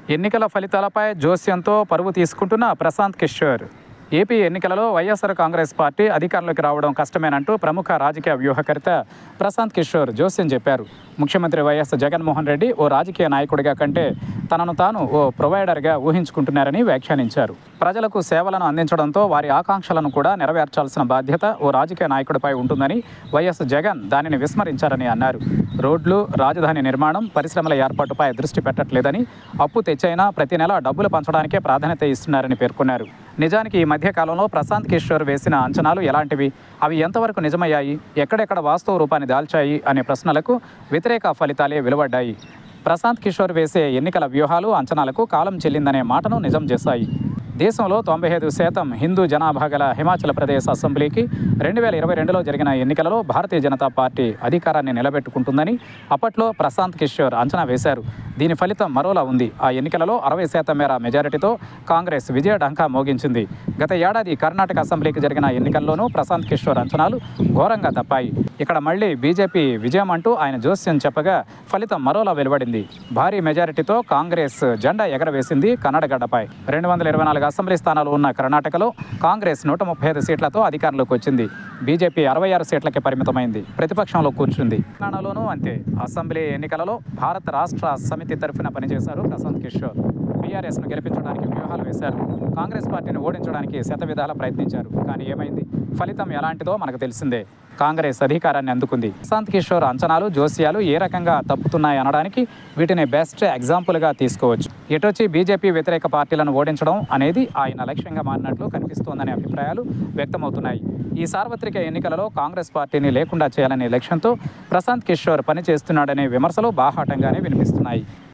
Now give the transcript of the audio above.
ఎన్నికల ఫలితాలపై జోస్యంతో పరువు తీసుకుంటున్న ప్రశాంత్ కిషోర్. ఏపీ ఎన్నికలలో వైఎస్ఆర్ కాంగ్రెస్ పార్టీ అధికారంలోకి రావడం కష్టమేనంటూ ప్రముఖ రాజకీయ వ్యూహకర్త ప్రశాంత్ కిషోర్ జోస్యం చెప్పారు. ముఖ్యమంత్రి వైఎస్ జగన్మోహన్ రెడ్డి ఓ రాజకీయ నాయకుడిగా కంటే తనను తాను ఓ ప్రొవైడర్గా ఊహించుకుంటున్నారని వ్యాఖ్యానించారు. ప్రజలకు సేవలను అందించడంతో వారి ఆకాంక్షలను కూడా నెరవేర్చాల్సిన బాధ్యత ఓ రాజకీయ నాయకుడిపై ఉంటుందని వైఎస్ జగన్ దానిని విస్మరించారని అన్నారు. రోడ్లు, రాజధాని నిర్మాణం, పరిశ్రమల ఏర్పాటుపై దృష్టి పెట్టట్లేదని, అప్పు తెచ్చైనా ప్రతి నెల డబ్బులు పంచడానికే ప్రాధాన్యత ఇస్తున్నారని పేర్కొన్నారు. నిజానికి ఈ మధ్య కాలంలో ప్రశాంత్ కిషోర్ వేసిన అంచనాలు ఎలాంటివి, అవి ఎంతవరకు నిజమయ్యాయి, ఎక్కడెక్కడ వాస్తవ రూపాన్ని దాల్చాయి అనే ప్రశ్నలకు వ్యతిరేక ఫలితాలే వెలువడ్డాయి. ప్రశాంత్ కిషోర్ వేసే ఎన్నికల వ్యూహాలు, అంచనాలకు కాలం చెల్లిందనే మాటను నిజం చేశాయి. దేశంలో 95% హిందూ జనాభా గల హిమాచల్ ప్రదేశ్ అసెంబ్లీకి 2022లో జరిగిన ఎన్నికలలో భారతీయ జనతా పార్టీ అధికారాన్ని నిలబెట్టుకుంటుందని అప్పట్లో ప్రశాంత్ కిషోర్ అంచనా వేశారు. దీని ఫలితం మరోలా ఉంది. ఆ ఎన్నికలలో 60% మేర మెజారిటీతో కాంగ్రెస్ విజయ ఢంకా మోగించింది. గత ఏడాది కర్ణాటక అసెంబ్లీకి జరిగిన ఎన్నికల్లోనూ ప్రశాంత్ కిషోర్ అంచనాలు ఘోరంగా తప్పాయి. ఇక్కడ మళ్లీ బీజేపీ విజయం అంటూ ఆయన జోస్యం చెప్పగా ఫలితం మరోలా వెలువడింది. భారీ మెజారిటీతో కాంగ్రెస్ జెండా ఎగరవేసింది కన్నడగడ్డపై. 224 అసెంబ్లీ స్థానాలు ఉన్న కర్ణాటకలో కాంగ్రెస్ 135 సీట్లతో అధికారంలోకి వచ్చింది. బీజేపీ 66 సీట్లకే పరిమితమైంది. ప్రతిపక్షంలో కూర్చుంది. తెలంగాణలోనూ అంతే. అసెంబ్లీ ఎన్నికలలో భారత రాష్ట్ర సమితి తరఫున పనిచేశారు ప్రశాంత్ కిషోర్. బీఆర్ఎస్ను గెలిపించడానికి వ్యూహాలు వేశారు. కాంగ్రెస్ పార్టీని ఓడించడానికి శతవిధాలా ప్రయత్నించారు. కానీ ఏమైంది? ఫలితం ఎలాంటిదో మనకు తెలిసిందే. కాంగ్రెస్ అధికారాన్ని అందుకుంది. ప్రశాంత్ కిషోర్ అంచనాలు, జోస్యాలు ఏ రకంగా తప్పుతున్నాయి అనడానికి వీటిని బెస్ట్ ఎగ్జాంపుల్గా తీసుకోవచ్చు. ఎటొచ్చి బీజేపీ వ్యతిరేక పార్టీలను ఓడించడం అనేది ఆయన లక్ష్యంగా మారినట్లు కనిపిస్తోందనే అభిప్రాయాలు వ్యక్తమవుతున్నాయి. ఈ సార్వత్రిక ఎన్నికలలో కాంగ్రెస్ పార్టీని లేకుండా చేయాలనే లక్ష్యంతో ప్రశాంత్ కిషోర్ పనిచేస్తున్నాడనే విమర్శలు బాహాటంగానే వినిపిస్తున్నాయి.